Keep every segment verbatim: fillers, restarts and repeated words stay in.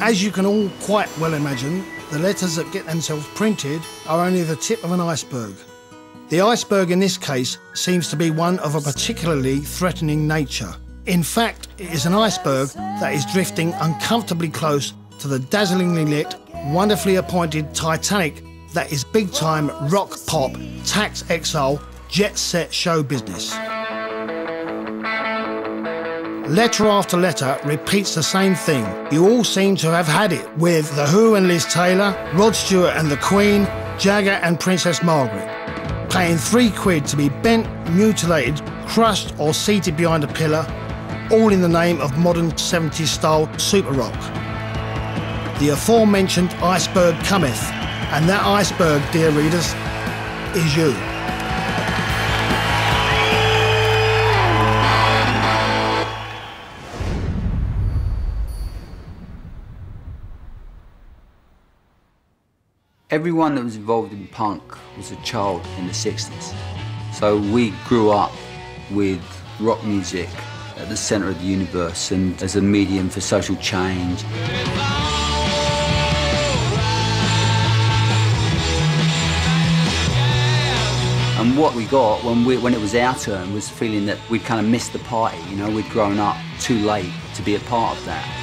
As you can all quite well imagine, the letters that get themselves printed are only the tip of an iceberg. The iceberg in this case seems to be one of a particularly threatening nature. In fact, it is an iceberg that is drifting uncomfortably close to the dazzlingly lit, wonderfully appointed Titanic that is big-time rock, pop, tax exile, jet-set show business. Letter after letter repeats the same thing. You all seem to have had it with The Who and Liz Taylor, Rod Stewart and the Queen, Jagger and Princess Margaret, paying three quid to be bent, mutilated, crushed or seated behind a pillar, all in the name of modern seventies-style super rock. The aforementioned iceberg cometh, and that iceberg, dear readers, is you. Everyone that was involved in punk was a child in the sixties. So we grew up with rock music at the centre of the universe and as a medium for social change. And what we got when, we, when it was our turn was feeling that we'd kind of missed the party, you know, we'd grown up too late to be a part of that.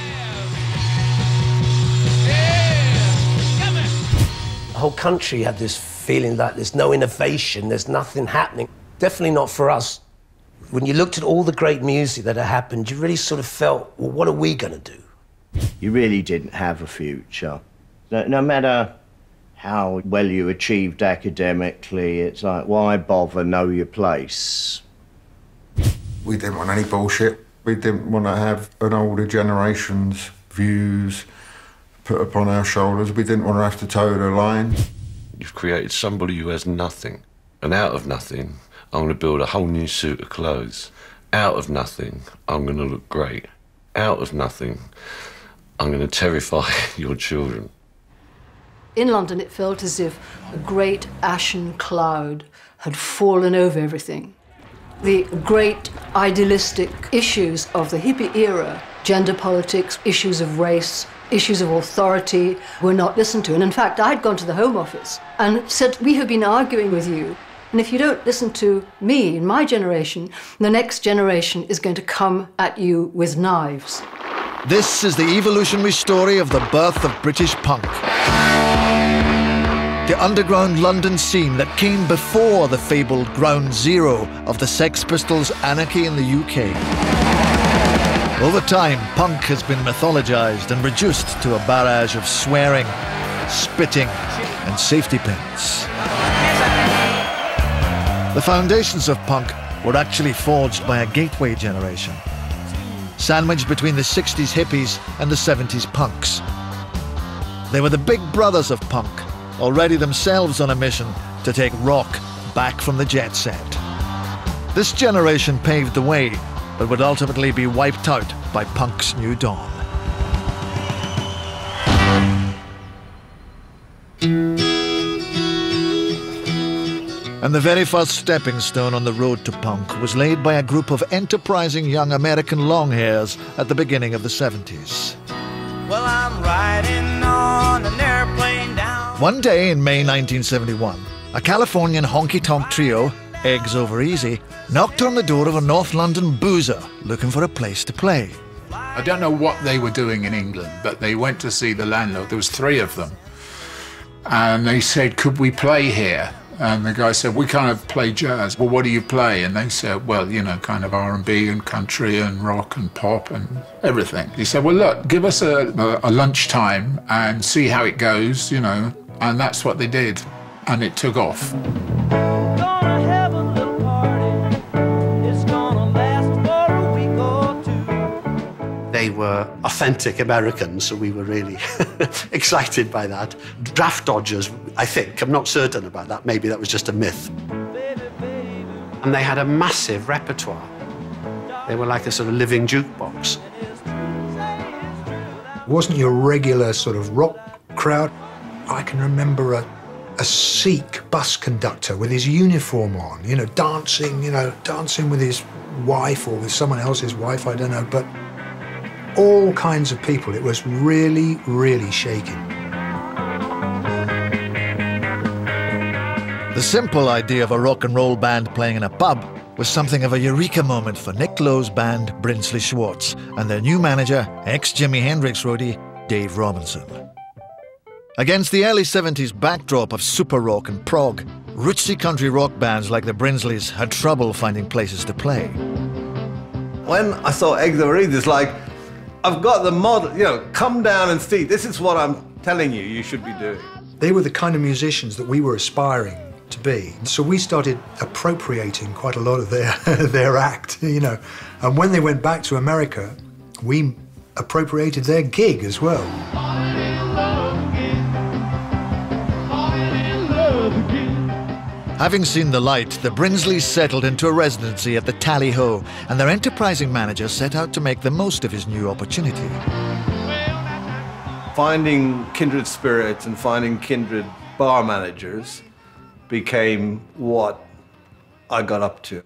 The whole country had this feeling that there's no innovation, there's nothing happening. Definitely not for us. When you looked at all the great music that had happened, you really sort of felt, well, what are we going to do? You really didn't have a future. No, no matter how well you achieved academically, it's like, why bother, know your place? We didn't want any bullshit. We didn't want to have an older generation's views put upon our shoulders. We didn't want to have to toe the line. You've created somebody who has nothing, and out of nothing, I'm going to build a whole new suit of clothes. Out of nothing, I'm going to look great. Out of nothing, I'm going to terrify your children. In London, it felt as if a great ashen cloud had fallen over everything. The great idealistic issues of the hippie era, gender politics, issues of race, issues of authority, were not listened to. And in fact, I'd gone to the Home Office and said, we have been arguing with you, and if you don't listen to me in my generation, the next generation is going to come at you with knives. This is the evolutionary story of the birth of British punk. The underground London scene that came before the fabled ground zero of the Sex Pistols' anarchy in the U K. Over time, punk has been mythologized and reduced to a barrage of swearing, spitting, and safety pins. The foundations of punk were actually forged by a gateway generation, sandwiched between the sixties hippies and the seventies punks. They were the big brothers of punk, already themselves on a mission to take rock back from the jet set. This generation paved the way, but would ultimately be wiped out by punk's new dawn. And the very first stepping stone on the road to punk was laid by a group of enterprising young American longhairs at the beginning of the seventies. Well, I'm riding on an airplane down. One day in May nineteen seventy-one, a Californian honky-tonk trio, Eggs Over Easy, knocked on the door of a North London boozer looking for a place to play. I don't know what they were doing in England, but they went to see the landlord. There was three of them. And they said, could we play here? And the guy said, we kind of play jazz. Well, what do you play? And they said, well, you know, kind of R and B and country and rock and pop and everything. He said, well, look, give us a, a, a lunchtime and see how it goes, you know. And that's what they did. And it took off. They were authentic Americans, so we were really excited by that. Draft dodgers, I think. I'm not certain about that. Maybe that was just a myth. And they had a massive repertoire. They were like a sort of living jukebox. It wasn't your regular sort of rock crowd. I can remember a, a Sikh bus conductor with his uniform on, you know, dancing, you know, dancing with his wife or with someone else's wife, I don't know, but all kinds of people. It was really, really shaking. The simple idea of a rock and roll band playing in a pub was something of a eureka moment for Nick Lowe's band Brinsley Schwarz and their new manager, ex-Jimi Hendrix roadie Dave Robinson. Against the early seventies backdrop of super rock and prog, rootsy country rock bands like the Brinsleys had trouble finding places to play. When I saw Eggs Over Easy, it's like, I've got the model, you know, come down and see, this is what I'm telling you you should be doing. They were the kind of musicians that we were aspiring to be. So we started appropriating quite a lot of their, their act, you know. And when they went back to America, we appropriated their gig as well. Having seen the light, the Brinsleys settled into a residency at the Tally Ho, and their enterprising manager set out to make the most of his new opportunity. Finding kindred spirits and finding kindred bar managers became what I got up to.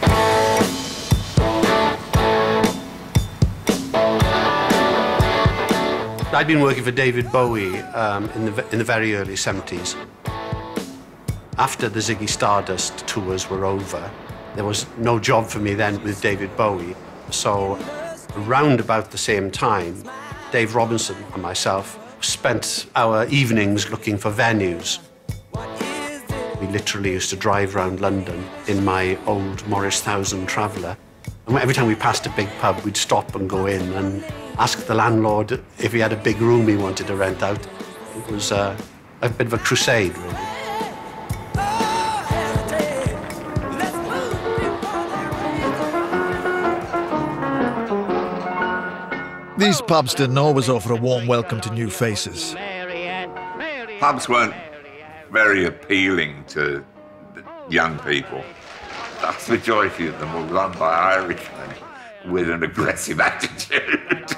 I'd been working for David Bowie um, in, the, in the very early seventies. After the Ziggy Stardust tours were over, there was no job for me then with David Bowie. So around about the same time, Dave Robinson and myself spent our evenings looking for venues. We literally used to drive around London in my old Morris Thousand Traveller. And every time we passed a big pub, we'd stop and go in and ask the landlord if he had a big room he wanted to rent out. It was uh, a bit of a crusade, really. These pubs didn't always offer a warm welcome to new faces. Pubs weren't very appealing to the young people. The vast majority of them were run by Irishmen with an aggressive attitude.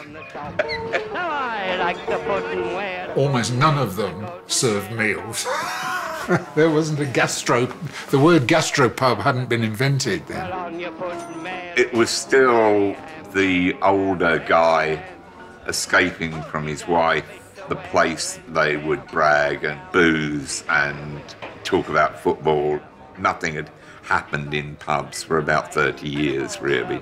Almost none of them served meals. There wasn't a gastro... The word gastropub hadn't been invented then. It was still the older guy escaping from his wife, the place they would brag and booze and talk about football. Nothing had happened in pubs for about thirty years, really.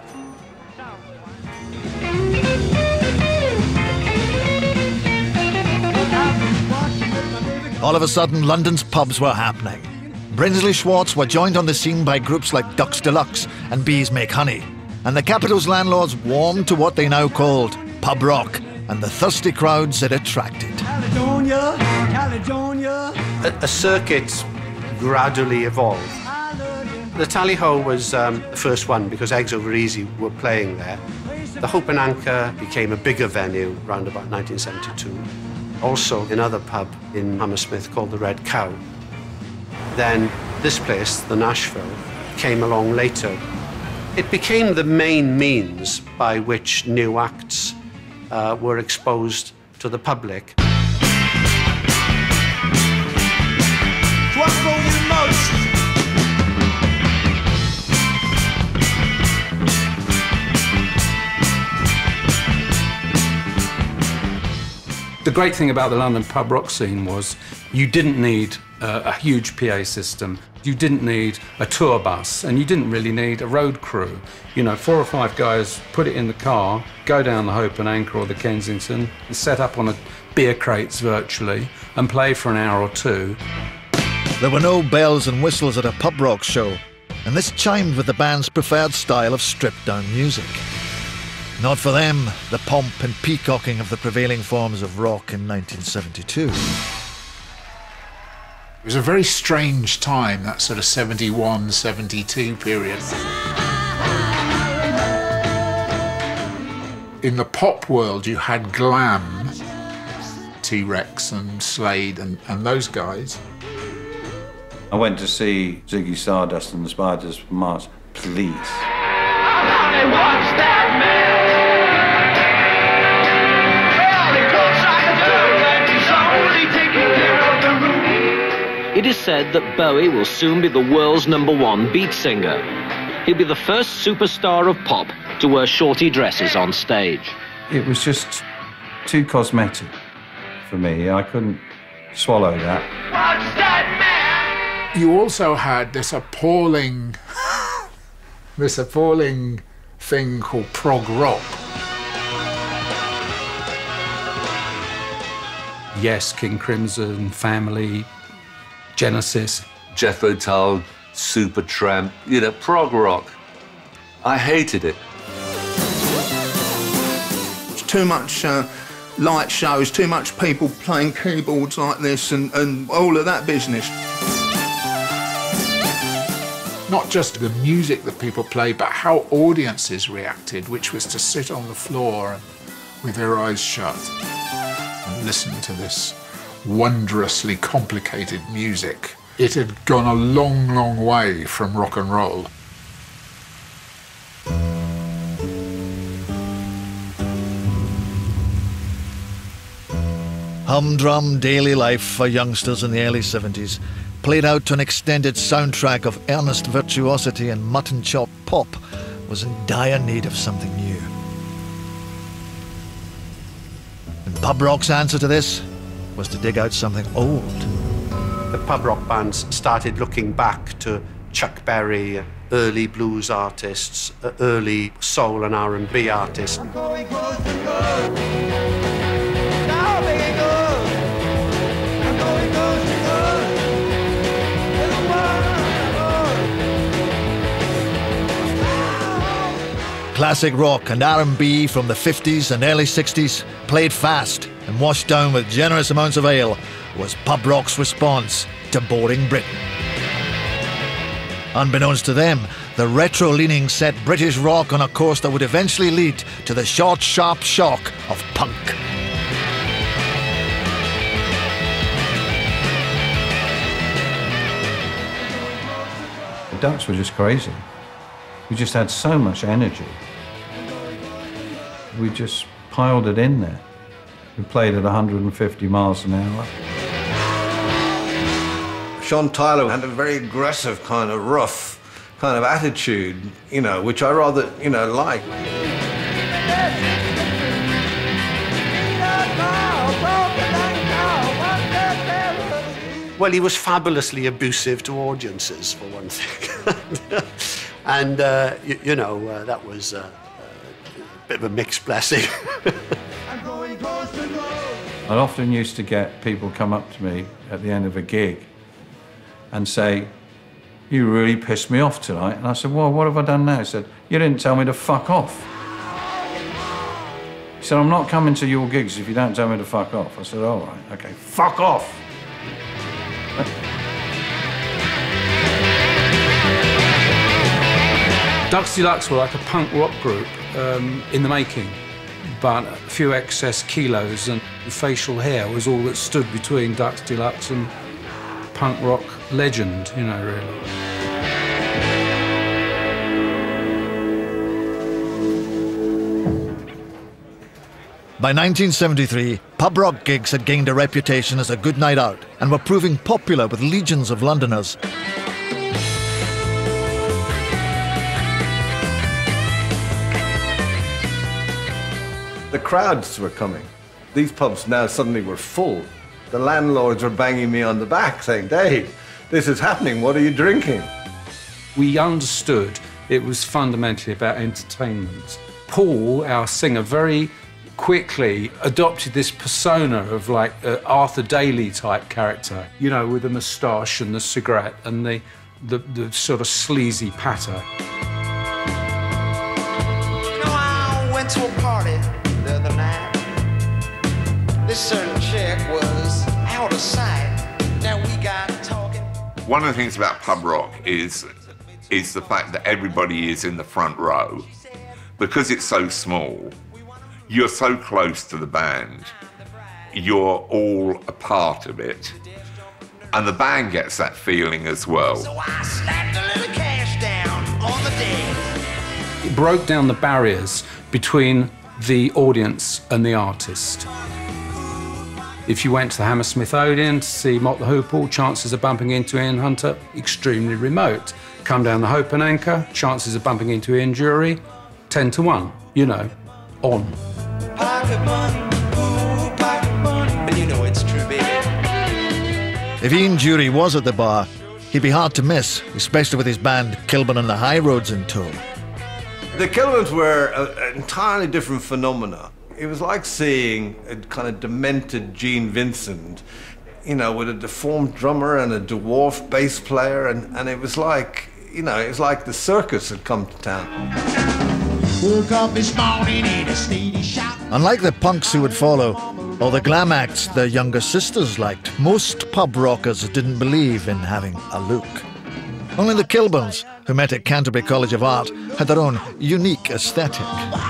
All of a sudden, London's pubs were happening. Brinsley Schwarz were joined on the scene by groups like Ducks Deluxe and Bees Make Honey, and the capital's landlords warmed to what they now called pub rock and the thirsty crowds it attracted. Caledonia, Caledonia. A, a circuit gradually evolved. The Tally Ho was um, the first one because Eggs Over Easy were playing there. The Hope and Anchor became a bigger venue around about nineteen seventy-two. Also another pub in Hammersmith called the Red Cow. Then this place, the Nashville, came along later. It became the main means by which new acts uh, were exposed to the public. The great thing about the London pub rock scene was you didn't need uh, a huge P A system. You didn't need a tour bus, and you didn't really need a road crew. You know, four or five guys put it in the car, go down the Hope and Anchor or the Kensington, and set up on a beer crates virtually, and play for an hour or two. There were no bells and whistles at a pub rock show, and this chimed with the band's preferred style of stripped-down music. Not for them, the pomp and peacocking of the prevailing forms of rock in nineteen seventy-two. It was a very strange time, that sort of seventy-one, seventy-two period. In the pop world, you had glam, T-Rex and Slade and, and those guys. I went to see Ziggy Stardust and the Spiders from Mars. Please. It is said that Bowie will soon be the world's number one beat singer. he'd be the first superstar of pop to wear shorty dresses on stage. It was just too cosmetic for me. I couldn't swallow that. What's that man? You also had this appalling, this appalling thing called prog rock. Yes, King Crimson, Family, Genesis. Jethro Tull, Supertramp, you know, prog rock. I hated it. It's too much uh, light shows, too much people playing keyboards like this and, and all of that business. Not just the music that people played, but how audiences reacted, which was to sit on the floor and, with their eyes shut and listen to this wondrously complicated music. It had gone a long, long way from rock and roll. Humdrum daily life for youngsters in the early seventies, played out to an extended soundtrack of earnest virtuosity and mutton chop pop, was in dire need of something new. And pub rock's answer to this was to dig out something old. The pub rock bands started looking back to Chuck Berry, early blues artists, early soul and R and B artists. Classic rock and R and B from the fifties and early sixties, played fast and washed down with generous amounts of ale, was pub rock's response to boring Britain. Unbeknownst to them, the retro-leaning set British rock on a course that would eventually lead to the short, sharp shock of punk. The Ducks were just crazy. We just had so much energy. We just piled it in there. We played at one hundred fifty miles an hour. Sean Tyler had a very aggressive, kind of rough kind of attitude, you know, which I rather, you know, like. Well, he was fabulously abusive to audiences, for one thing. And, uh, you, you know, uh, that was uh, a bit of a mixed blessing. I often used to get people come up to me at the end of a gig and say, "You really pissed me off tonight." And I said, "Well, what have I done now?" He said, "You didn't tell me to fuck off." He said, "I'm not coming to your gigs if you don't tell me to fuck off." I said, "All right, okay, fuck off." Ducks Deluxe were like a punk rock group um, in the making, but a few excess kilos and facial hair was all that stood between Ducks Deluxe and punk rock legend, you know, really. By nineteen seventy-three, pub rock gigs had gained a reputation as a good night out and were proving popular with legions of Londoners. The crowds were coming. These pubs now suddenly were full. The landlords were banging me on the back saying, "Dave, this is happening, what are you drinking?" We understood it was fundamentally about entertainment. Paul, our singer, very quickly adopted this persona of like uh, Arthur Daly type character, you know, with the moustache and the cigarette and the, the, the sort of sleazy patter. You know, I went to a party the other night. This certain chick was out of sight. Now we got talking. One of the things about pub rock is, is the fact that everybody is in the front row. Because it's so small, you're so close to the band, you're all a part of it. And the band gets that feeling as well. So I slapped a little cash down on the desk. It broke down the barriers between the audience and the artist. If you went to the Hammersmith Odeon to see Mott the Hoople, chances of bumping into Ian Hunter, extremely remote. come down the Hope and Anchor, chances of bumping into Ian Dury, ten to one, you know, on. Pocket money, ooh, pocket money. And you know it's true, baby. If Ian Dury was at the bar, he'd be hard to miss, especially with his band Kilburn and the High Roads in tow. The Kilburns were an entirely different phenomena. It was like seeing a kind of demented Gene Vincent, you know, with a deformed drummer and a dwarfed bass player, and, and it was like, you know, it was like the circus had come to town. Woke up this morning in a steady shout. Unlike the punks who would follow, or the glam acts their younger sisters liked, most pub rockers didn't believe in having a look. Only the Kilburns, who met at Canterbury College of Art, had their own unique aesthetic.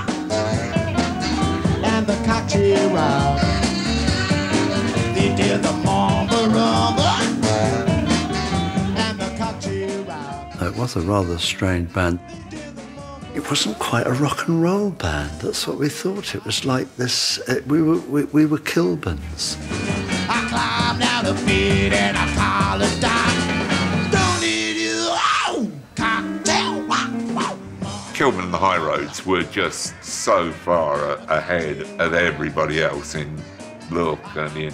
And the cocktail round. They did the mamba rumba. And the cocktail round. It was a rather strange band. It wasn't quite a rock and roll band. That's what we thought. It was like this. Uh, we were we, we were Kilburns. I climbed down the bed and I hollered down. Don't need you. Oh, cocktail. Wow, wow. Kilburn and the High Roads were just so far a- ahead of everybody else in look and in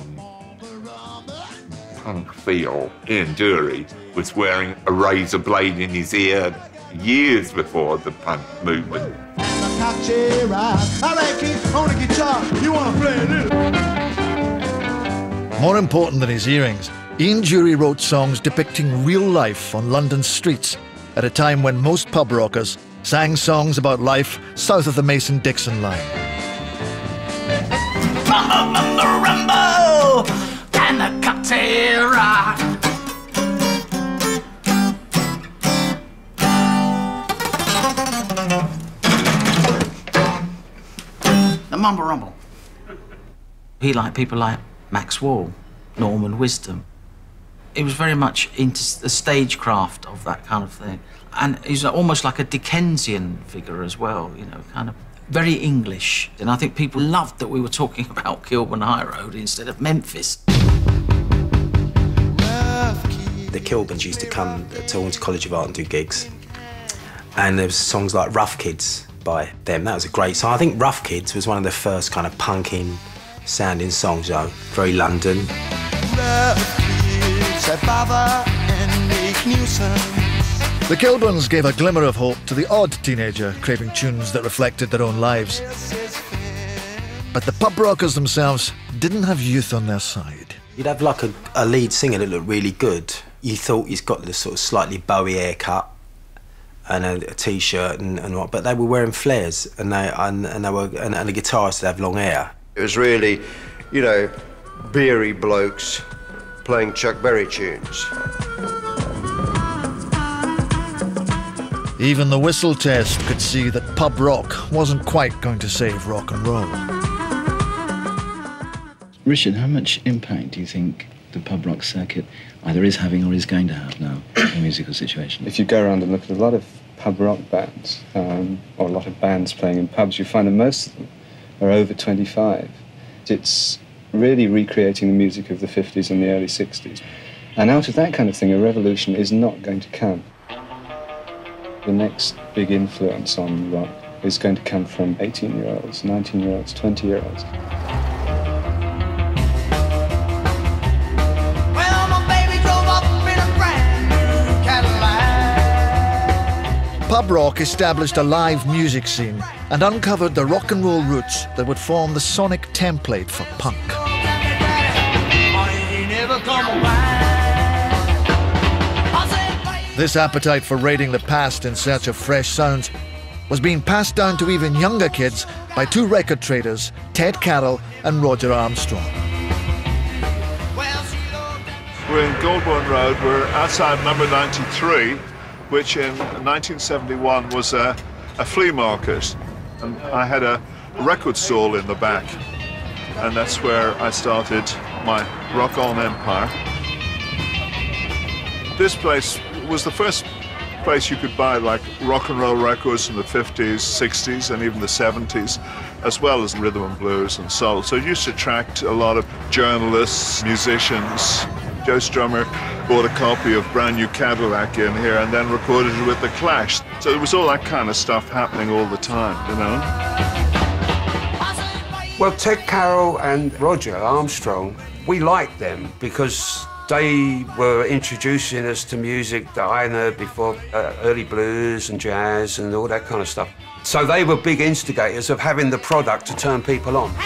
punk feel. Ian Dury was wearing a razor blade in his ear years before the punk movement. And the cocktail round. All right, Keith, on the guitar. You want to play this? More important than his earrings, Ian Dury wrote songs depicting real life on London streets at a time when most pub rockers sang songs about life south of the Mason-Dixon line. Rumble, rumble, rumble, and the cocktail rock. The Mumble Rumble. He liked people like Max Wall, Norman Wisdom. He was very much into the stagecraft of that kind of thing. And he's almost like a Dickensian figure as well, you know, kind of very English. And I think people loved that we were talking about Kilburn High Road instead of Memphis. The Kilburns used to come to Taunton College of Art and do gigs. And there was songs like Rough Kids by them. That was a great song. I think Rough Kids was one of the first kind of punking sounding songs, though. Very London. The Kilburns gave a glimmer of hope to the odd teenager craving tunes that reflected their own lives. But the pub rockers themselves didn't have youth on their side. You'd have like a, a lead singer that looked really good. You thought he's got this sort of slightly Bowie haircut and a, a t-shirt and, and what, but they were wearing flares and they and, and they were and, and the guitarists would have long hair. It was really, you know, beery blokes playing Chuck Berry tunes. Even the whistle test could see that pub rock wasn't quite going to save rock and roll. Richard, how much impact do you think the pub rock circuit either is having or is going to have now in the musical situation? If you go around and look at a lot of pub rock bands, um, or a lot of bands playing in pubs, you find that most of them are over twenty-five. It's really recreating the music of the fifties and the early sixties. And out of that kind of thing, a revolution is not going to come. The next big influence on rock is going to come from eighteen-year-olds, nineteen-year-olds, twenty-year-olds. Pub rock established a live music scene and uncovered the rock and roll roots that would form the sonic template for punk. This appetite for raiding the past in search of fresh sounds was being passed down to even younger kids by two record traders, Ted Carroll and Roger Armstrong. We're in Goldbourne Road. We're outside number ninety-three, which in nineteen seventy-one was a, a flea market. And I had a record stall in the back. And that's where I started my rock-on empire. This place was the first place you could buy like rock and roll records in the fifties, sixties, and even the seventies, as well as rhythm and blues and soul. So it used to attract a lot of journalists, musicians, Joe Strummer bought a copy of Brand New Cadillac in here and then recorded it with The Clash. So there was all that kind of stuff happening all the time, you know? Well, Ted Carroll and Roger Armstrong, we liked them because they were introducing us to music that I hadn't heard before, uh, early blues and jazz and all that kind of stuff. So they were big instigators of having the product to turn people on.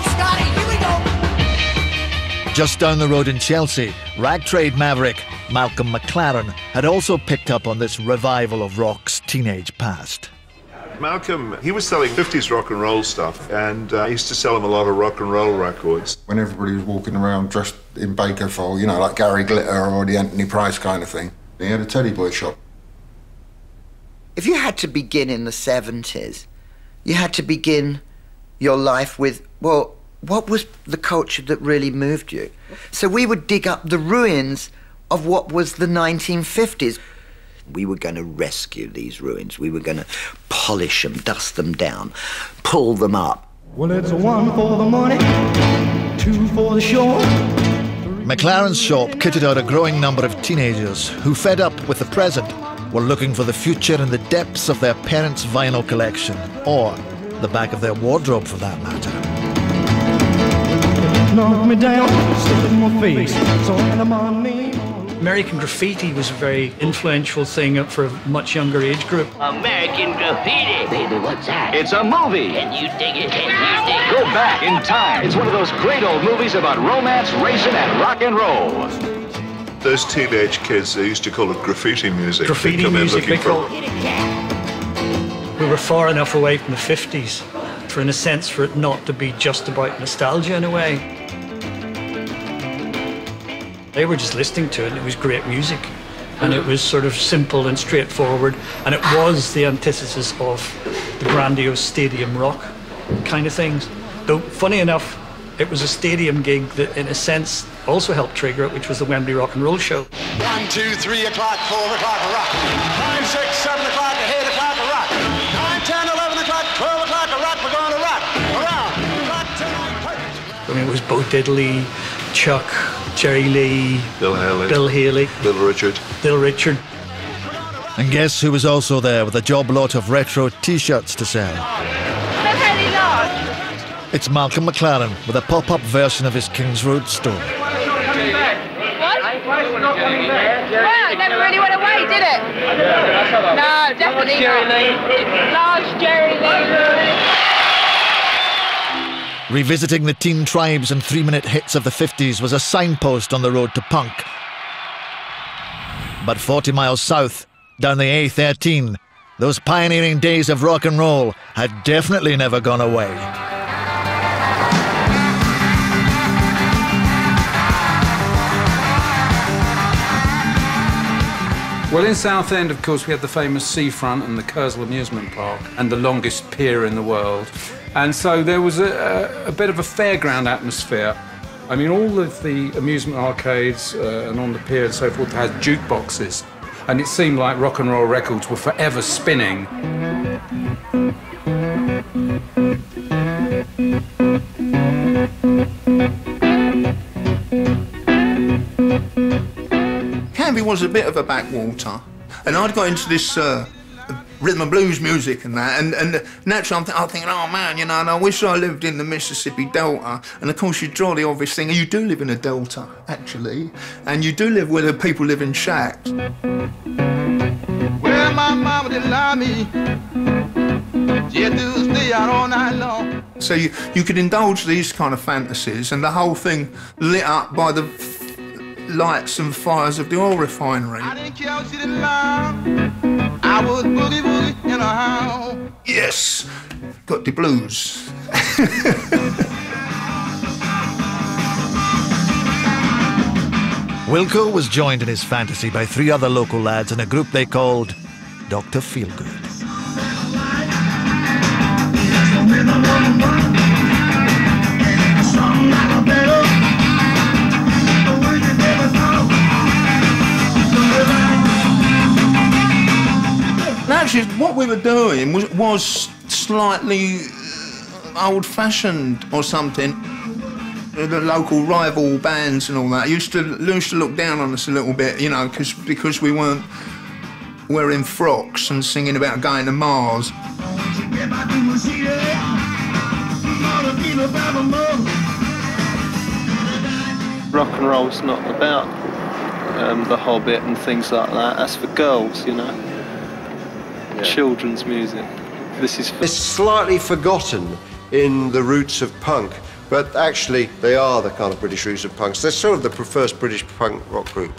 Just down the road in Chelsea, rag trade maverick Malcolm McLaren had also picked up on this revival of rock's teenage past. Malcolm, he was selling fifties rock and roll stuff, and uh, he used to sell him a lot of rock and roll records. When everybody was walking around dressed in Baker Fall, you know, like Gary Glitter or the Anthony Price kind of thing, he had a teddy boy shop. If you had to begin in the seventies, you had to begin your life with, well, what was the culture that really moved you? So we would dig up the ruins of what was the nineteen fifties. We were going to rescue these ruins. We were going to polish them, dust them down, pull them up. Well, it's one for the money, two for the show. McLaren's shop kitted out a growing number of teenagers who, fed up with the present, were looking for the future in the depths of their parents' vinyl collection, or the back of their wardrobe for that matter. Knock me down, slip in my face, so I'm on me. American Graffiti was a very influential thing for a much younger age group. American Graffiti. Baby, what's that? It's a movie. Can you dig it? Can you dig it? Go back in time. It's one of those great old movies about romance, racing, and rock and roll. Those teenage kids, they used to call it graffiti music. Graffiti come music, in they for... call it. We were far enough away from the fifties for, in a sense, for it not to be just about nostalgia in a way. They were just listening to it, and it was great music. And it was sort of simple and straightforward, and it was the antithesis of the grandiose stadium rock kind of things. Though, funny enough, it was a stadium gig that, in a sense, also helped trigger it, which was the Wembley Rock and Roll Show. One, two, three o'clock, four o'clock, a rock. Nine, six, seven o'clock, eight o'clock, a rock. Nine, ten, eleven o'clock, twelve o'clock, a rock. We're going to rock. Around. Rock tonight. I mean, it was Bo Diddley, Chuck, Jerry Lee, Bill Haley, Bill Haley, Little Richard. Little Richard. And guess who was also there with a job lot of retro T-shirts to sell? It's Malcolm McLaren with a pop-up version of his Kings Road store. What? Well, it never really went away, did it? No, definitely not. Large Jerry Lee. Revisiting the teen tribes and three-minute hits of the fifties was a signpost on the road to punk. But forty miles south, down the A thirteen, those pioneering days of rock and roll had definitely never gone away. Well, in Southend, of course, we had the famous seafront and the Kersal Amusement Park and the longest pier in the world. And so there was a, a, a bit of a fairground atmosphere. I mean, all of the amusement arcades uh, and on the pier and so forth had jukeboxes. And it seemed like rock and roll records were forever spinning. Canby was a bit of a backwater, and I'd got into this uh, rhythm and blues music and that, and, and naturally I'm, th I'm thinking, oh man, you know, and I wish I lived in the Mississippi Delta. And of course you draw the obvious thing, you do live in a delta, actually, and you do live where the people live in shacks. Well, my mama didn't lie me. She had to stay out all night long. So you, you could indulge these kind of fantasies, and the whole thing lit up by the lights and fires of the oil refinery. I didn't care if she didn't lie. I was boogie boogie in a house. Yes, got the blues. Wilco was joined in his fantasy by three other local lads in a group they called Doctor Feelgood. Actually, what we were doing was, was slightly old-fashioned or something. The local rival bands and all that used to used to look down on us a little bit, you know, because because we weren't wearing frocks and singing about going to Mars. Rock and roll's not about um, the Hobbit and things like that. That's for girls, you know. Yeah. Children's music. This is. For It's slightly forgotten in the roots of punk, but actually they are the kind of British roots of punks. They're sort of the first British punk rock group.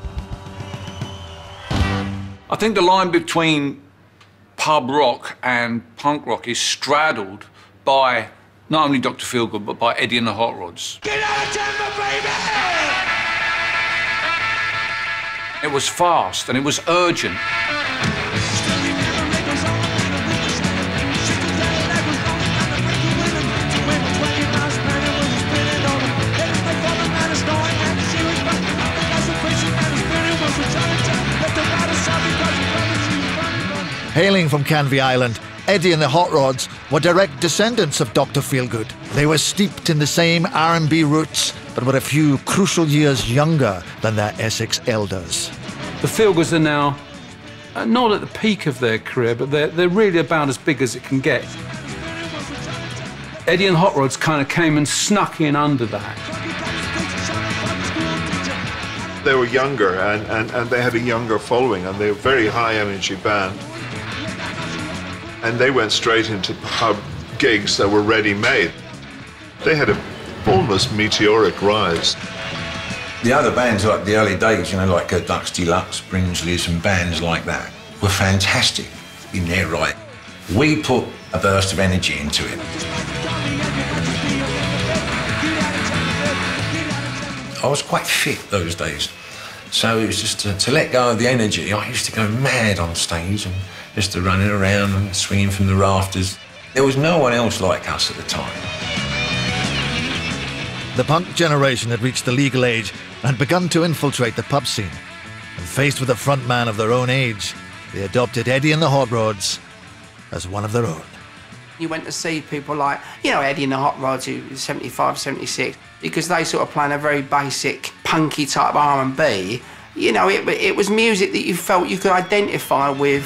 I think the line between pub rock and punk rock is straddled by not only Doctor Feelgood, but by Eddie and the Hot Rods. Get out of Denver, baby! It was fast and it was urgent. Hailing from Canvey Island, Eddie and the Hot Rods were direct descendants of Doctor Feelgood. They were steeped in the same R and B roots, but were a few crucial years younger than their Essex elders. The Feelgoods are now uh, not at the peak of their career, but they're, they're really about as big as it can get. Eddie and Hot Rods kind of came and snuck in under that. They were younger and, and, and they had a younger following, and they were a very high energy band. And they went straight into pub gigs that were ready-made. They had an almost meteoric rise. The other bands, like the early days, you know, like uh, Dux Deluxe, Brinsley's and bands like that, were fantastic in their right. We put a burst of energy into it. I was quite fit those days, so it was just to, to let go of the energy. I used to go mad on stage and just to running around and swinging from the rafters. There was no one else like us at the time. The punk generation had reached the legal age and had begun to infiltrate the pub scene. And faced with a frontman of their own age, they adopted Eddie and the Hot Rods as one of their own. You went to see people like, you know, Eddie and the Hot Rods, who was seventy-five, seventy-six, because they sort of playing a very basic, punky type R and B. You know, it, it was music that you felt you could identify with.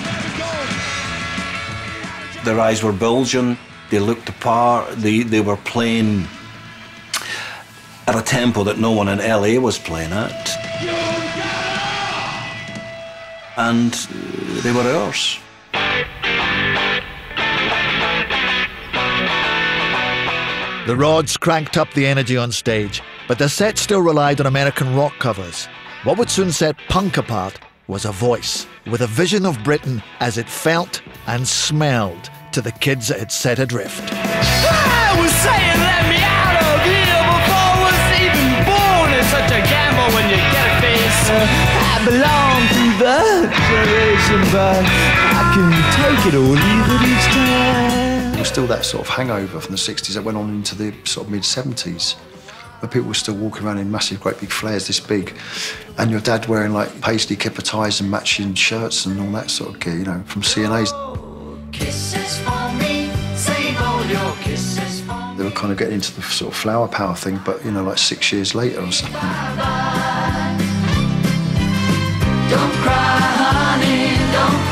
Their eyes were bulging, they looked the part, they, they were playing at a tempo that no one in L A was playing at. And they were ours. The Rods cranked up the energy on stage, but their set still relied on American rock covers. What would soon set punk apart was a voice, with a vision of Britain as it felt and smelled to the kids it had set adrift. I was saying, let me out of here before I was even born. It's such a gamble when you get a face. I belong to that generation, but I can take it or leave it each time. There was still that sort of hangover from the sixties that went on into the sort of mid seventies. Where people were still walking around in massive, great big flares this big, and your dad wearing like paisley kipper ties and matching shirts and all that sort of gear, you know, from C and A's. Kisses for me, save all your kisses for me. They were kind of getting into the sort of flower power thing, but you know, like six years later or something. Don't cry, honey, don't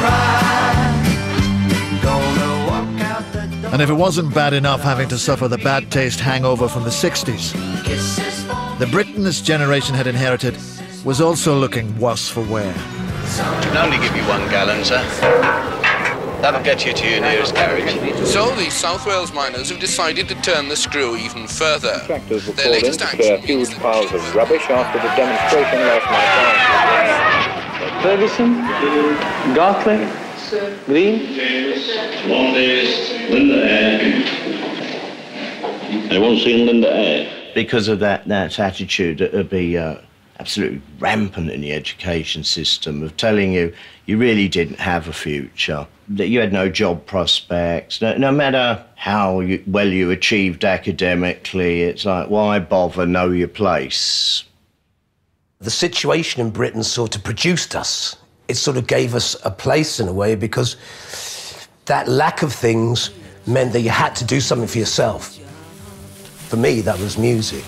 cry. Gonna walk out the door. And if it wasn't bad enough having to suffer the bad taste hangover from the sixties, the Britain this generation had inherited was also looking worse for wear. Can only give you one gallon, sir. That'll get you to your nearest garage. So the South Wales miners have decided to turn the screw even further. Tractors were Their called in latest to action clear huge piles of rubbish after the demonstration last night. Ferguson, Gartley, Green. Northeast, Linda Air. Anyone seen Linda Air? Because of that, that attitude that would be uh, absolutely rampant in the education system of telling you you really didn't have a future, that you had no job prospects. No, no matter how you, well you achieved academically, it's like, why bother, know your place? The situation in Britain sort of produced us. It sort of gave us a place in a way, because that lack of things meant that you had to do something for yourself. For me, that was music.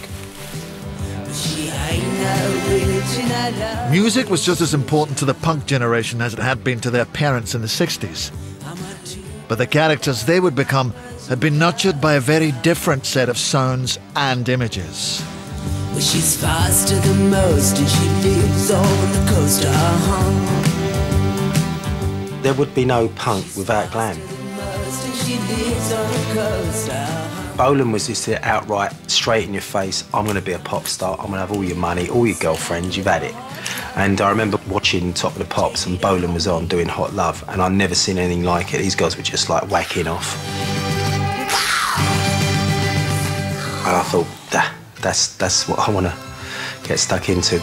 Music was just as important to the punk generation as it had been to their parents in the sixties. But the characters they would become had been nurtured by a very different set of sounds and images. Well, she's faster than most and she lives on the coast. Uh-huh. There would be no punk without glam. She lives on the coast. Uh-huh. Bolan was just outright, straight in your face, I'm going to be a pop star, I'm going to have all your money, all your girlfriends, you've had it. And I remember watching Top of the Pops and Bolan was on doing Hot Love, and I'd never seen anything like it. These guys were just like whacking off. And I thought, that, that's, that's what I want to get stuck into.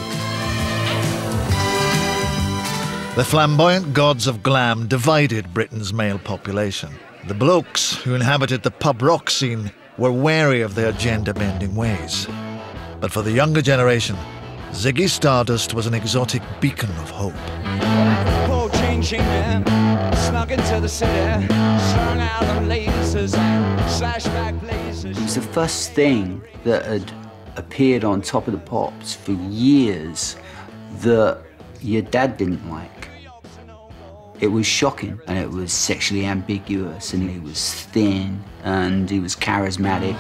The flamboyant gods of glam divided Britain's male population. The blokes who inhabited the pub rock scene were wary of their gender-bending ways. But for the younger generation, Ziggy Stardust was an exotic beacon of hope. Poor changing man, snug into the city, strung out on lasers and slashback blazers. It was the first thing that had appeared on Top of the Pops for years that your dad didn't like. It was shocking, and it was sexually ambiguous, and he was thin, and he was charismatic.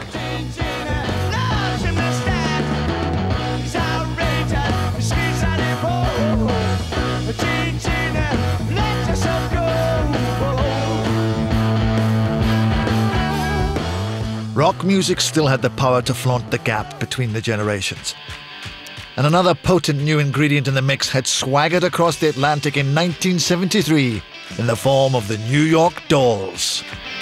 Rock music still had the power to flaunt the gap between the generations. And another potent new ingredient in the mix had swaggered across the Atlantic in nineteen seventy-three in the form of the New York Dolls.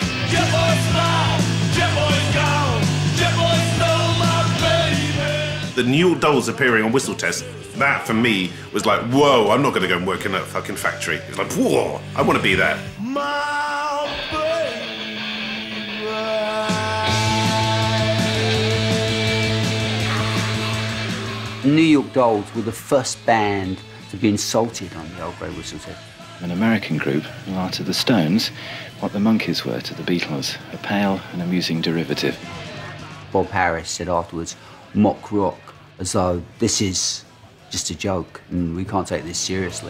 The New York Dolls appearing on Whistle Test, that for me was like, whoa, I'm not going to go and work in that fucking factory. It's like, whoa, I want to be that. The New York Dolls were the first band to be insulted on the old Grey Whistle Test. An American group who are to the Stones what the Monkees were to the Beatles, a pale and amusing derivative. Bob Harris said afterwards, mock rock, as though this is just a joke and we can't take this seriously.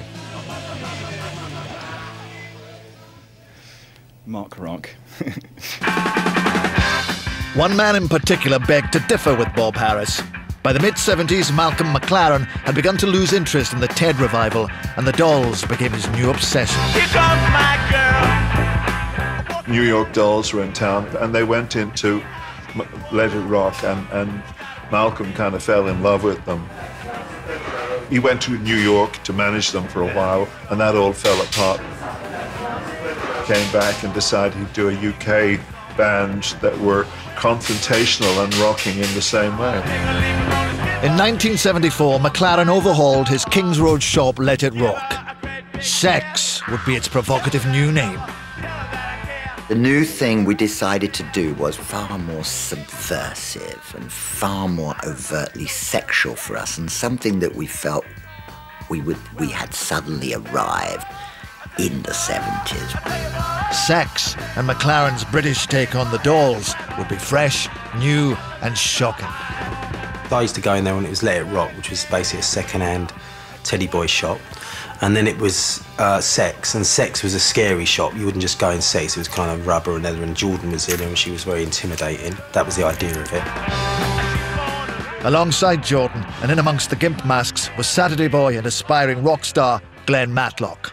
Mock rock. One man in particular begged to differ with Bob Harris. By the mid seventies, Malcolm McLaren had begun to lose interest in the Ted revival, and the Dolls became his new obsession. Here comes my girl. New York Dolls were in town, and they went into Let It Rock, and, and Malcolm kind of fell in love with them. He went to New York to manage them for a while, and that all fell apart. Came back and decided he'd do a U K band that were confrontational and rocking in the same way. In nineteen seventy-four, McLaren overhauled his Kings Road shop Let It Rock. Sex would be its provocative new name. The new thing we decided to do was far more subversive and far more overtly sexual for us, and something that we felt we would we had suddenly arrived in the seventies. Sex and McLaren's British take on the Dolls would be fresh, new and shocking. I used to go in there when it was Let It Rock, which was basically a second-hand teddy boy shop. And then it was uh, Sex, and Sex was a scary shop. You wouldn't just go in Sex, it was kind of rubber and leather, and Jordan was in there and she was very intimidating. That was the idea of it. Alongside Jordan, and in amongst the gimp masks, was Saturday boy and aspiring rock star Glenn Matlock.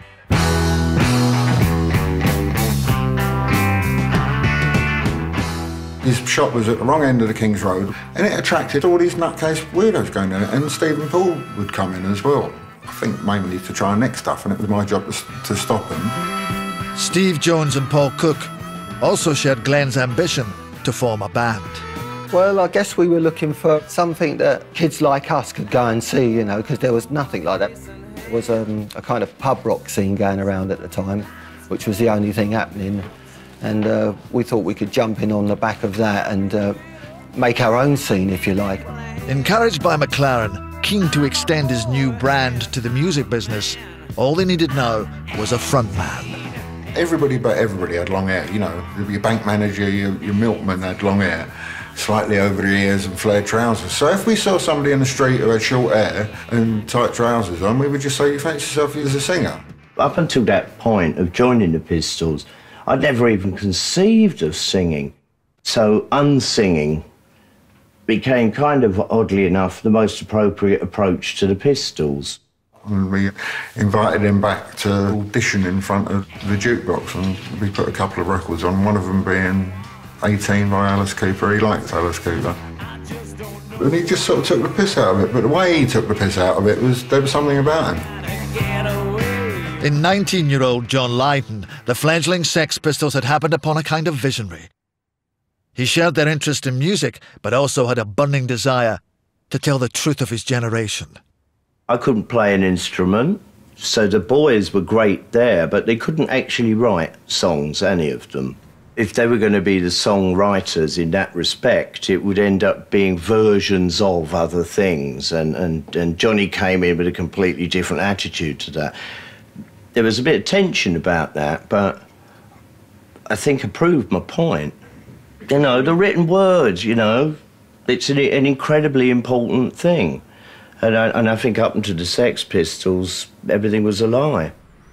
His shop was at the wrong end of the King's Road, and it attracted all these nutcase weirdos going down it, and Stephen Paul would come in as well. I think mainly to try and nick stuff, and it was my job to, to stop him. Steve Jones and Paul Cook also shared Glenn's ambition to form a band. Well, I guess we were looking for something that kids like us could go and see, you know, because there was nothing like that. There was um, a kind of pub rock scene going around at the time, which was the only thing happening. And uh, we thought we could jump in on the back of that and uh, make our own scene, if you like. Encouraged by McLaren, keen to extend his new brand to the music business, all they needed now was a frontman. Everybody but everybody had long hair, you know. Your bank manager, your, your milkman had long hair. slightly over the ears and flared trousers. So if we saw somebody in the street who had short hair and tight trousers on, we would just say, you fancy yourself as a singer? Up until that point of joining the Pistols, I'd never even conceived of singing. So unsinging became kind of, oddly enough, the most appropriate approach to the Pistols. And we invited him back to audition in front of the jukebox, and we put a couple of records on, one of them being eighteen by Alice Cooper. He liked Alice Cooper. And he just sort of took the piss out of it, but the way he took the piss out of it was, there was something about him. In nineteen-year-old John Lydon, the fledgling Sex Pistols had happened upon a kind of visionary. He shared their interest in music, but also had a burning desire to tell the truth of his generation. I couldn't play an instrument, so the boys were great there, but they couldn't actually write songs, any of them. If they were going to be the songwriters in that respect, it would end up being versions of other things, and, and, and Johnny came in with a completely different attitude to that. There was a bit of tension about that, but I think I proved my point. You know, the written words, you know, it's an, an incredibly important thing. And I, and I think up until the Sex Pistols, everything was a lie.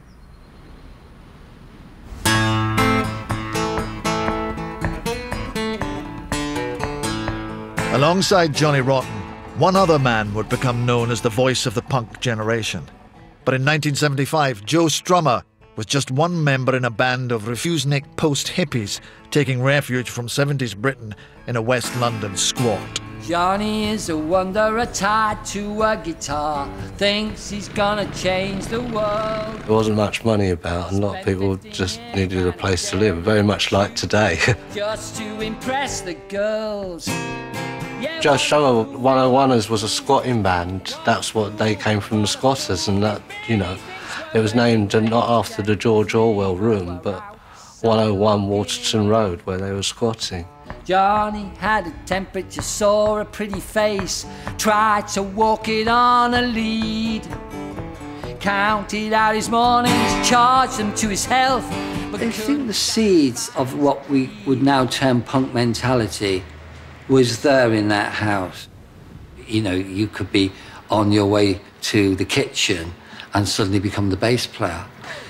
Alongside Johnny Rotten, one other man would become known as the voice of the punk generation. But in nineteen seventy-five, Joe Strummer was just one member in a band of refusenick post-hippies taking refuge from seventies Britain in a West London squat. Johnny is a wanderer tied to a guitar, thinks he's gonna change the world. There wasn't much money about, and a lot of people just needed a place to live, very much like today. Just to impress the girls. Joe Strummer, one oh oneers was a squatting band. That's what they came from, the squatters, and that, you know, it was named not after the George Orwell room, but one oh one Waterton Road, where they were squatting. Johnny had a temperature, saw a pretty face, tried to walk it on a lead. Counted out his mornings, charged them to his health. But I think the seeds of what we would now term punk mentality was there in that house. You know, you could be on your way to the kitchen and suddenly become the bass player.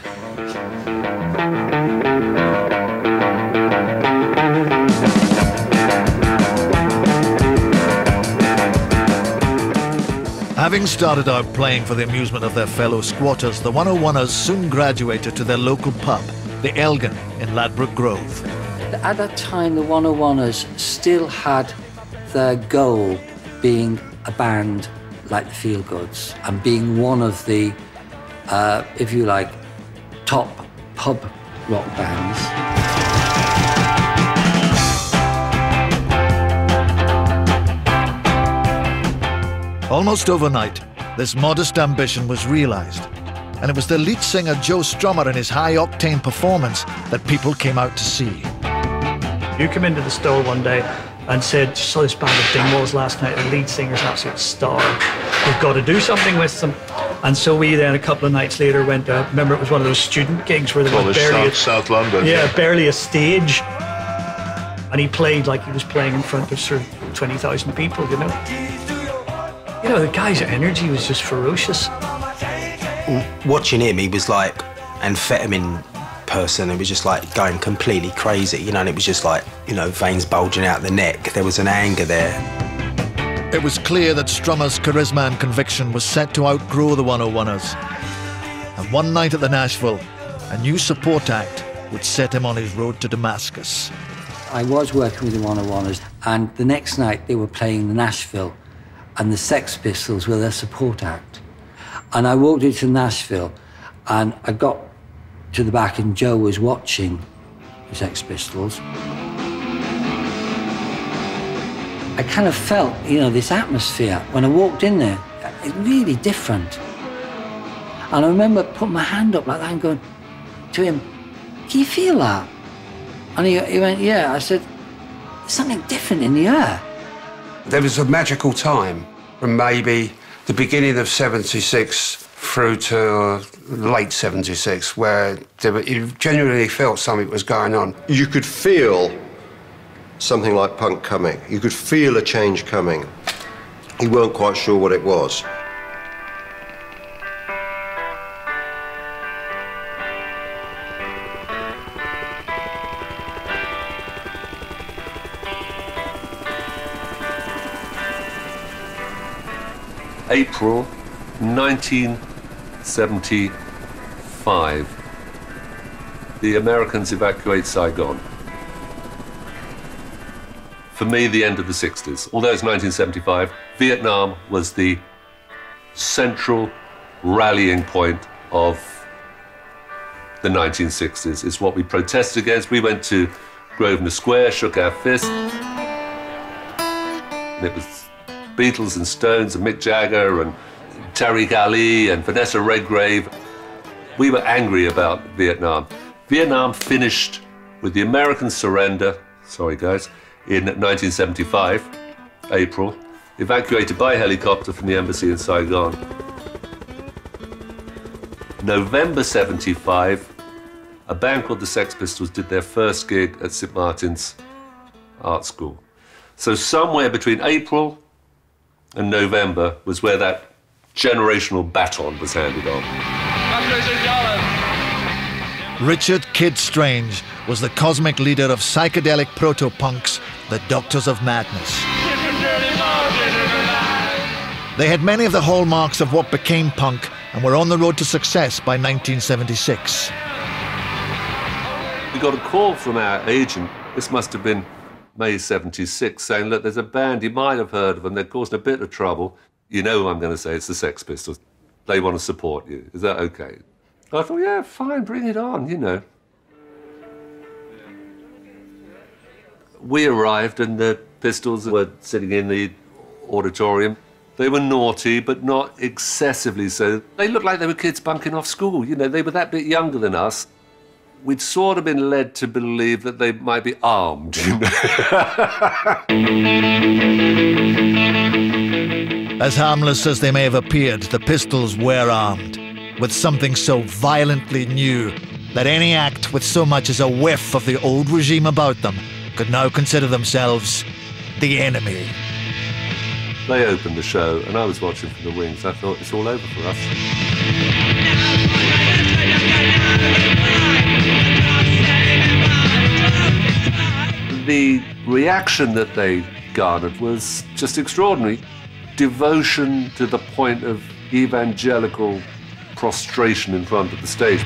Having started out playing for the amusement of their fellow squatters, the one oh oneers soon graduated to their local pub, the Elgin in Ladbroke Grove. At that time, the one oh oneers still had their goal being a band like the Feel Goods and being one of the, uh, if you like, top pub rock bands. Almost overnight, this modest ambition was realised, and it was the lead singer Joe Strummer and his high-octane performance that people came out to see. You came into the store one day and said, saw this band of Dingwalls last night, the lead singer's an absolute star. We've got to do something with them. And so we then, a couple of nights later, went to, remember it was one of those student gigs where there was barely South, a, South London. Yeah, yeah, barely a stage. And he played like he was playing in front of sort of twenty thousand people, you know. You know, the guy's energy was just ferocious. Watching him, he was like amphetamine person. It was just like going completely crazy, you know, and it was just like, you know, veins bulging out the neck. There was an anger there. It was clear that Strummer's charisma and conviction was set to outgrow the one oh oneers. And one night at the Nashville, a new support act would set him on his road to Damascus. I was working with the one oh oneers, and the next night they were playing the Nashville, and the Sex Pistols were their support act. And I walked into Nashville, and I got to the back, and Joe was watching the Sex Pistols. I kind of felt, you know, this atmosphere when I walked in there. It's really different. And I remember putting my hand up like that and going to him, "Can you feel that?" And he, he went, "Yeah." I said, "There's something different in the air." There was a magical time from maybe the beginning of seventy-six through to late seventy-six where there were, you genuinely felt something was going on. You could feel something like punk coming. You could feel a change coming. You weren't quite sure what it was. April nineteen seventy-five. The Americans evacuate Saigon. For me, the end of the sixties. Although it's nineteen seventy-five, Vietnam was the central rallying point of the nineteen sixties. It's what we protested against. We went to Grosvenor Square, shook our fist. And it was Beatles and Stones and Mick Jagger and Tariq Ali and Vanessa Redgrave. We were angry about Vietnam. Vietnam finished with the American surrender, sorry guys, in nineteen seventy-five, April, evacuated by helicopter from the embassy in Saigon. November seventy-five, a band called the Sex Pistols did their first gig at Saint Martin's Art School. So somewhere between April and November was where that generational baton was handed on. Richard Kid Strange was the cosmic leader of psychedelic proto-punks, the Doctors of Madness. They had many of the hallmarks of what became punk and were on the road to success by nineteen seventy-six. We got a call from our agent, this must have been May seventy-six, saying, look, there's a band, you might have heard of them, they're causing a bit of trouble. You know who I'm going to say, it's the Sex Pistols. They want to support you. Is that okay? I thought, yeah, fine, bring it on, you know. We arrived and the Pistols were sitting in the auditorium. They were naughty, but not excessively so. They looked like they were kids bunking off school, you know, they were that bit younger than us. We'd sort of been led to believe that they might be armed, you know. As harmless as they may have appeared, the Pistols were armed, with something so violently new that any act with so much as a whiff of the old regime about them could now consider themselves the enemy. They opened the show, and I was watching from the wings. I thought, it's all over for us. The reaction that they garnered was just extraordinary. Devotion to the point of evangelical prostration in front of the stage.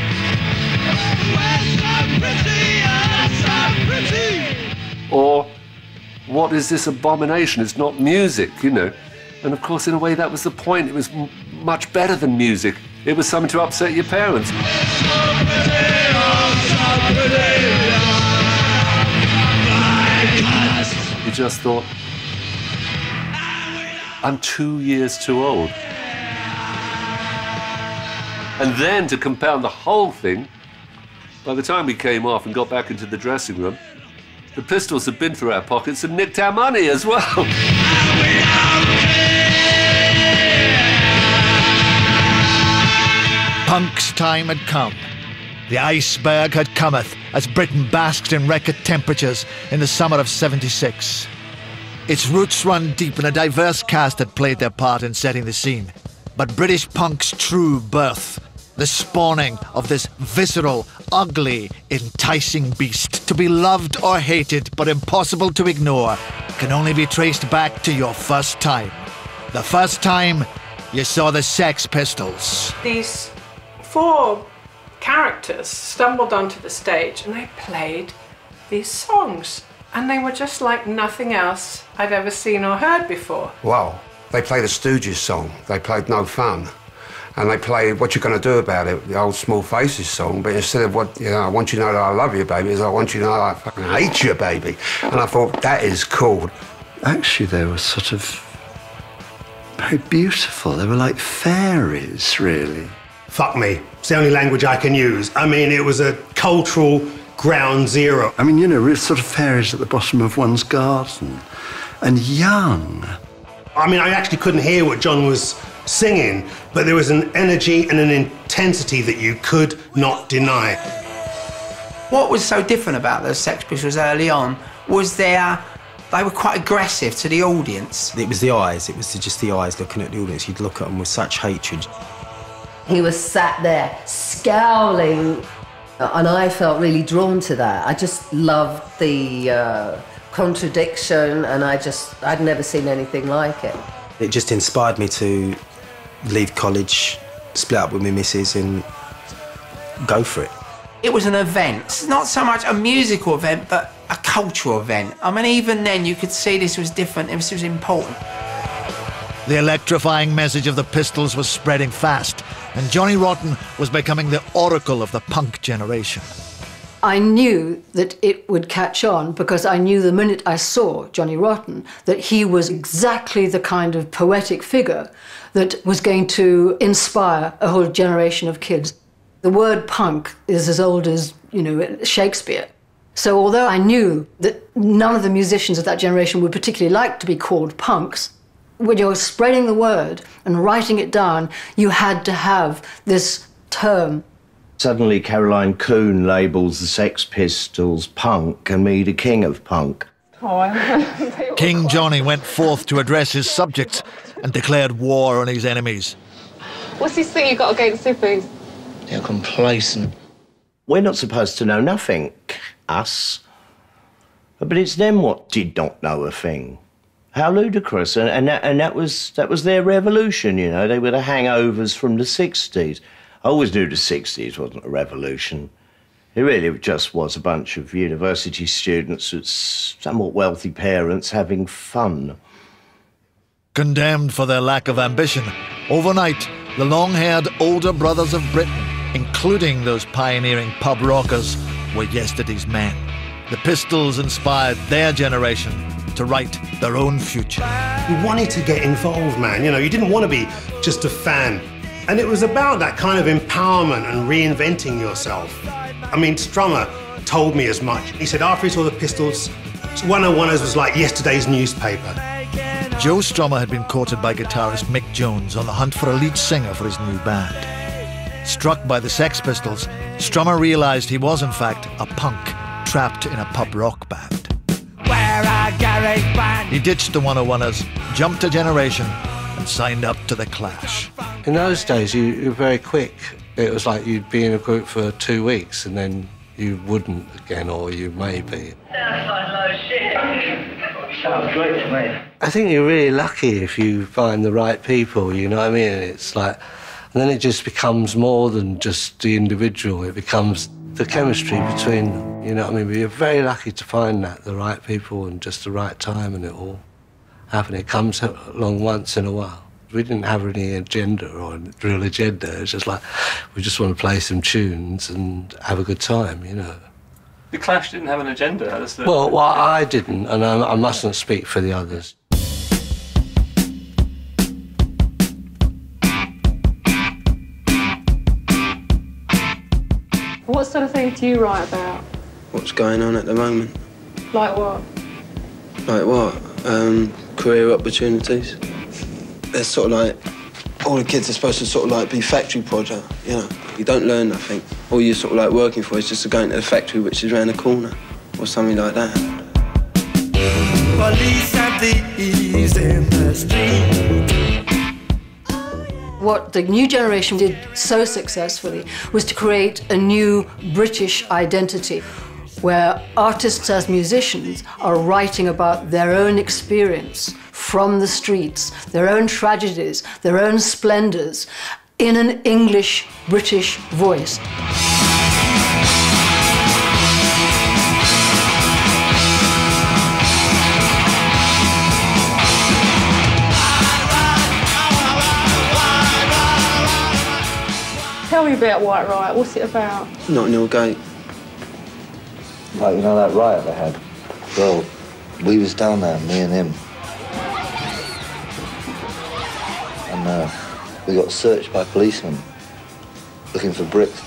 Or, what is this abomination? It's not music, you know. And of course, in a way, that was the point. It was m much better than music. It was something to upset your parents. You just thought, I'm two years too old. And then, to compound the whole thing, by the time we came off and got back into the dressing room, the Pistols had been through our pockets and nicked our money as well. Punk's time had come. The iceberg had cometh as Britain basked in record temperatures in the summer of seventy-six. Its roots run deep, and a diverse cast had played their part in setting the scene. But British punk's true birth, the spawning of this visceral, ugly, enticing beast, to be loved or hated but impossible to ignore, can only be traced back to your first time. The first time you saw the Sex Pistols. These four characters stumbled onto the stage and they played these songs. And they were just like nothing else I'd ever seen or heard before. Wow. They played a Stooges song. They played No Fun. And they played What You Gonna Do About It, the old Small Faces song, but instead of what, you know, I want you to know that I love you, baby, it's I want you to know that I fucking hate you, baby. And I thought, that is cool. Actually, they were sort of very beautiful. They were like fairies, really. Fuck me. It's the only language I can use. I mean, it was a cultural ground zero. I mean, you know, we're sort of fairies at the bottom of one's garden. And young. I mean, I actually couldn't hear what John was singing, but there was an energy and an intensity that you could not deny. What was so different about the Sex Pistols early on was their, they were quite aggressive to the audience. It was the eyes, it was just the eyes looking at the audience. You'd look at them with such hatred. He was sat there scowling, and I felt really drawn to that. I just loved the uh, contradiction, and I just, I'd never seen anything like it. It just inspired me to leave college, split up with my missus and go for it. It was an event. It's not so much a musical event, but a cultural event. I mean, even then you could see this was different, this was important. The electrifying message of the Pistols was spreading fast, and Johnny Rotten was becoming the oracle of the punk generation. I knew that it would catch on because I knew the minute I saw Johnny Rotten that he was exactly the kind of poetic figure that was going to inspire a whole generation of kids. The word punk is as old as, you know, Shakespeare. So although I knew that none of the musicians of that generation would particularly like to be called punks, when you're spreading the word and writing it down, you had to have this term. Suddenly Caroline Coon labels the Sex Pistols punk and me the king of punk. Oh, King Johnny went forth to address his subjects and declared war on his enemies. What's this thing you got against hippies? They're complacent. We're not supposed to know nothing, us. But it's them what did not know a thing. How ludicrous, and, and, that, and that, was, that was their revolution, you know. They were the hangovers from the sixties. I always knew the sixties wasn't a revolution. It really just was a bunch of university students with somewhat wealthy parents having fun. Condemned for their lack of ambition, overnight, the long-haired older brothers of Britain, including those pioneering pub rockers, were yesterday's men. The Pistols inspired their generation to write their own future. You wanted to get involved, man. You know, you didn't want to be just a fan. And it was about that kind of empowerment and reinventing yourself. I mean, Strummer told me as much. He said after he saw the Pistols, one oh oneers was like yesterday's newspaper. Joe Strummer had been courted by guitarist Mick Jones on the hunt for a lead singer for his new band. Struck by the Sex Pistols, Strummer realized he was in fact a punk trapped in a pub rock band. He ditched the one oh oneers, jumped a generation, and signed up to The Clash. In those days, you, you were very quick. It was like you'd be in a group for two weeks and then you wouldn't again, or you may be. Sounds like low shit. Sounds great to me. I think you're really lucky if you find the right people, you know what I mean? It's like, and then it just becomes more than just the individual. It becomes the chemistry between them, you know what I mean? But you're very lucky to find that, the right people and just the right time and it all happen. It comes along once in a while. We didn't have any agenda or a real agenda. It's just like, we just want to play some tunes and have a good time, you know. The Clash didn't have an agenda. That's the... Well, well, I didn't, and I, I mustn't speak for the others. What sort of things do you write about? What's going on at the moment? Like what? Like what? Um, career opportunities. There's sort of like, all the kids are supposed to sort of like be factory product, you know. You don't learn nothing. All you're sort of like working for is just to go into the factory which is around the corner, or something like that. Police and thieves in the street. What the new generation did so successfully was to create a new British identity where artists as musicians are writing about their own experience from the streets, their own tragedies, their own splendors, in an English British voice. Tell me about White Riot. What's it about? Notting Hill Gate. Like, you know that riot they had? Well, we was down there, me and him. And uh, we got searched by policemen looking for bricks.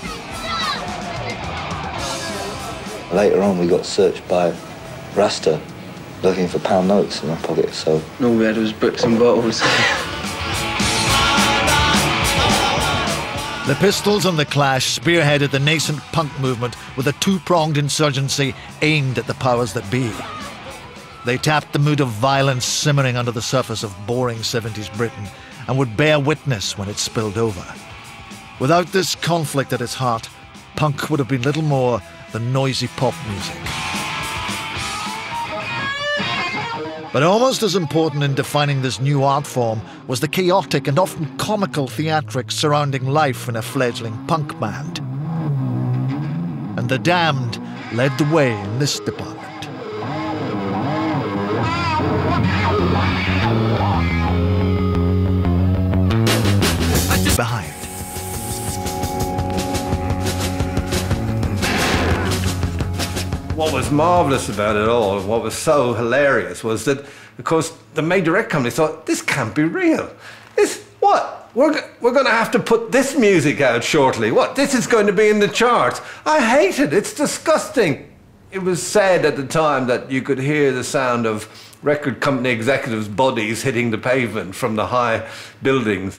Later on, we got searched by Rasta looking for pound notes in our pockets, so... And all we had was bricks and bottles. The Pistols and The Clash spearheaded the nascent punk movement with a two-pronged insurgency aimed at the powers that be. They tapped the mood of violence simmering under the surface of boring seventies Britain and would bear witness when it spilled over. Without this conflict at its heart, punk would have been little more than noisy pop music. But almost as important in defining this new art form was the chaotic and often comical theatrics surrounding life in a fledgling punk band. And The Damned led the way in this department. Behind. What was marvellous about it all, what was so hilarious, was that, of course, the major record company thought, this can't be real. This, what? We're, we're going to have to put this music out shortly. What? This is going to be in the charts. I hate it. It's disgusting. It was said at the time that you could hear the sound of record company executives' bodies hitting the pavement from the high buildings.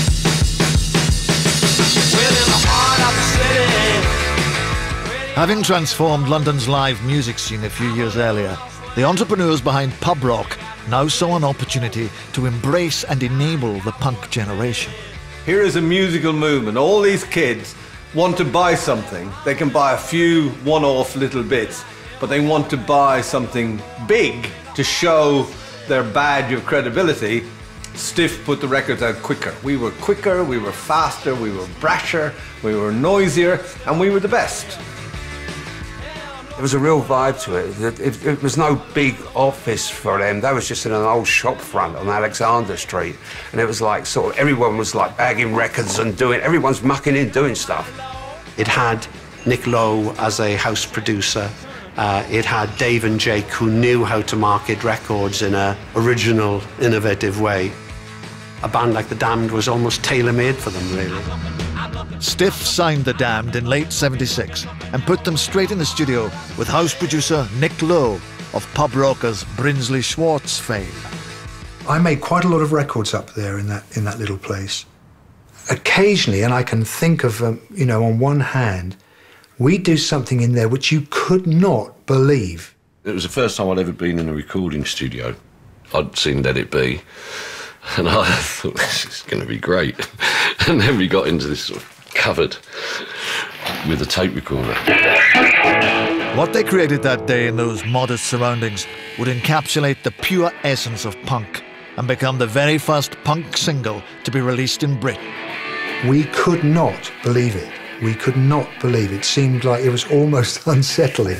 Having transformed London's live music scene a few years earlier, the entrepreneurs behind pub rock now saw an opportunity to embrace and enable the punk generation. Here is a musical movement. All these kids want to buy something. They can buy a few one-off little bits, but they want to buy something big to show their badge of credibility. Stiff put the records out quicker. We were quicker, we were faster, we were brasher, we were noisier, and we were the best. There was a real vibe to it. It, it. it was no big office for them. They was just in an old shop front on Alexander Street. And it was like, sort of, everyone was like bagging records and doing, everyone's mucking in, doing stuff. It had Nick Lowe as a house producer. Uh, it had Dave and Jake, who knew how to market records in an original, innovative way. A band like The Damned was almost tailor-made for them, really. Stiff signed The Damned in late seventy-six and put them straight in the studio with house producer Nick Lowe of pub rockers Brinsley Schwarz fame. I made quite a lot of records up there in that, in that little place. Occasionally, and I can think of, um, you know, on one hand, we do something in there which you could not believe. It was the first time I'd ever been in a recording studio. I'd seen Let It Be, and I thought, this is going to be great. And then we got into this sort of cupboard with a tape recorder. What they created that day in those modest surroundings would encapsulate the pure essence of punk and become the very first punk single to be released in Britain. We could not believe it. We could not believe it. It seemed like it was almost unsettling.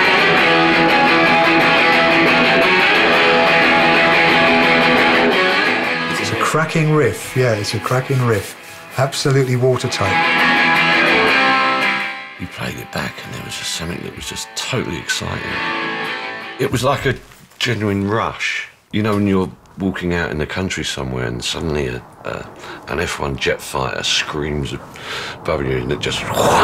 It's a cracking riff, yeah, it's a cracking riff. Absolutely watertight. We played it back and there was just something that was just totally exciting. It was like a genuine rush. You know, when you're walking out in the country somewhere and suddenly a, a, an F one jet fighter screams above you and it just...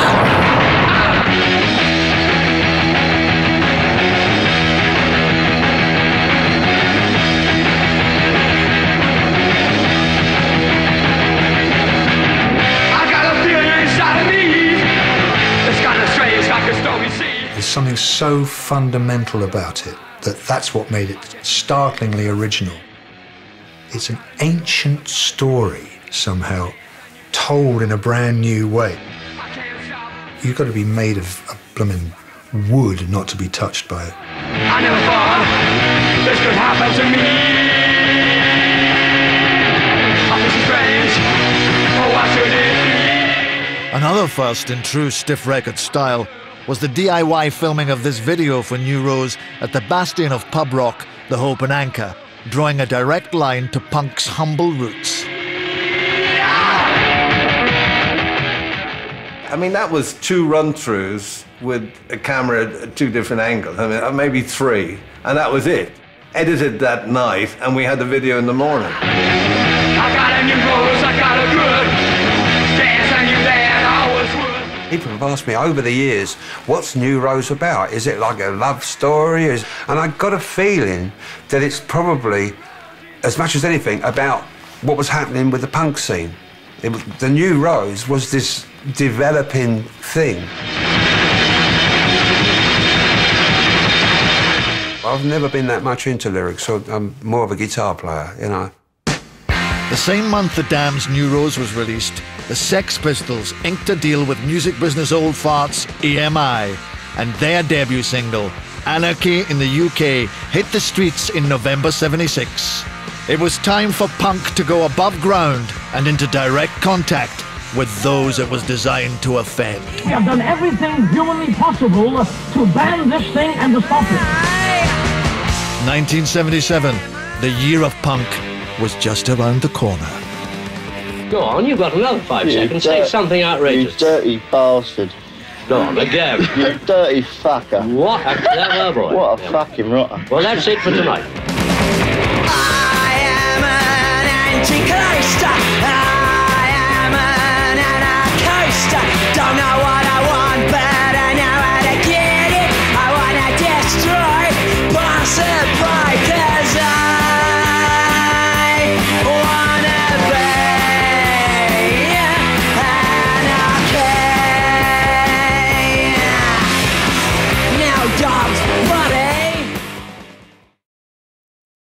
There's something so fundamental about it that that's what made it startlingly original. It's an ancient story, somehow, told in a brand new way. You've got to be made of a blooming wood not to be touched by it. I never thought this could happen to me. Oh, this is strange. Oh, why should it be? Another first in true Stiff Records style was the D I Y filming of this video for New Rose at the bastion of pub rock, the Hope and Anchor, drawing a direct line to punk's humble roots. I mean, that was two run-throughs with a camera at two different angles. I mean, maybe three, and that was it. Edited that night, and we had the video in the morning. I got a new rose, I got a good dance, and you there, I was wood. People have asked me over the years, what's New Rose about? Is it like a love story? Is... And I got a feeling that it's probably, as much as anything, about what was happening with the punk scene. It, was- the New Rose was this developing thing. I've never been that much into lyrics, so I'm more of a guitar player, you know. The same month The Damned's New Rose was released, the Sex Pistols inked a deal with music business old farts E M I, and their debut single, Anarchy in the U K, hit the streets in November seventy-six. It was time for punk to go above ground and into direct contact with those it was designed to offend. We have done everything humanly possible to ban this thing and to stop it. nineteen seventy-seven, the year of punk, was just around the corner. Go on, you've got another five You seconds. dirt- Say something outrageous. You dirty bastard. Go on, again. You dirty fucker. What a clever boy. What a fucking rotter. Well, that's it for tonight. Antichrist.